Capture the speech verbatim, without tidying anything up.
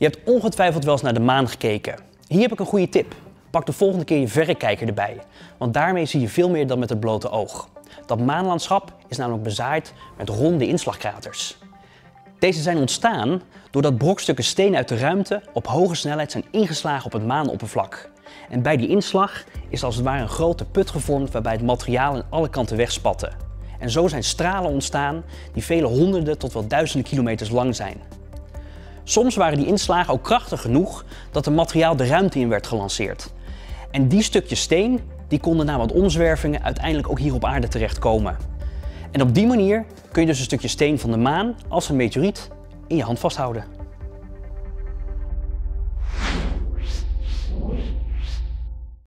Je hebt ongetwijfeld wel eens naar de maan gekeken. Hier heb ik een goede tip. Pak de volgende keer je verrekijker erbij, want daarmee zie je veel meer dan met het blote oog. Dat maanlandschap is namelijk bezaaid met ronde inslagkraters. Deze zijn ontstaan doordat brokstukken steen uit de ruimte op hoge snelheid zijn ingeslagen op het maanoppervlak. En bij die inslag is als het ware een grote put gevormd waarbij het materiaal in alle kanten wegspatte. En zo zijn stralen ontstaan die vele honderden tot wel duizenden kilometers lang zijn. Soms waren die inslagen ook krachtig genoeg dat het materiaal de ruimte in werd gelanceerd. En die stukjes steen die konden na wat omzwervingen uiteindelijk ook hier op aarde terechtkomen. En op die manier kun je dus een stukje steen van de maan als een meteoriet in je hand vasthouden.